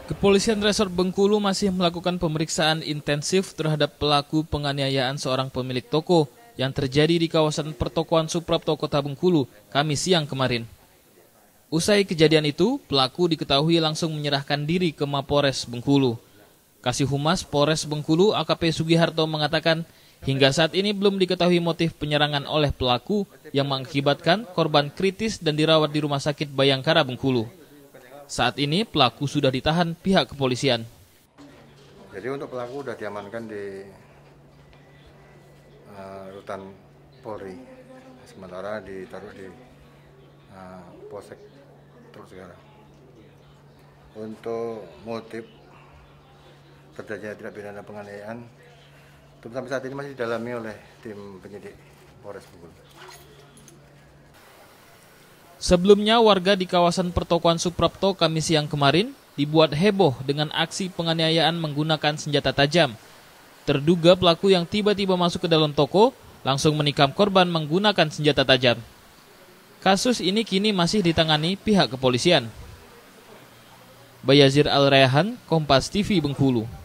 Kepolisian Resort Bengkulu masih melakukan pemeriksaan intensif terhadap pelaku penganiayaan seorang pemilik toko yang terjadi di kawasan pertokoan Suprapto Kota Bengkulu, Kamis siang kemarin. Usai kejadian itu, pelaku diketahui langsung menyerahkan diri ke Mapores Bengkulu. Kasih Humas Polres Bengkulu AKP Sugiharto mengatakan, hingga saat ini belum diketahui motif penyerangan oleh pelaku yang mengakibatkan korban kritis dan dirawat di Rumah Sakit Bayangkara Bengkulu. Saat ini pelaku sudah ditahan pihak kepolisian. Jadi untuk pelaku sudah diamankan di rutan Polri, sementara ditaruh di Polsek Teluk Segarang. Untuk motif terjadinya tindak pidana penganiayaan, sampai saat ini masih didalami oleh tim penyidik Polres Bengkulu. Sebelumnya, warga di kawasan pertokoan Suprapto Kamis siang kemarin dibuat heboh dengan aksi penganiayaan menggunakan senjata tajam. Terduga pelaku yang tiba-tiba masuk ke dalam toko langsung menikam korban menggunakan senjata tajam. Kasus ini kini masih ditangani pihak kepolisian. Bayazir Al-Rayhan, Kompas TV Bengkulu.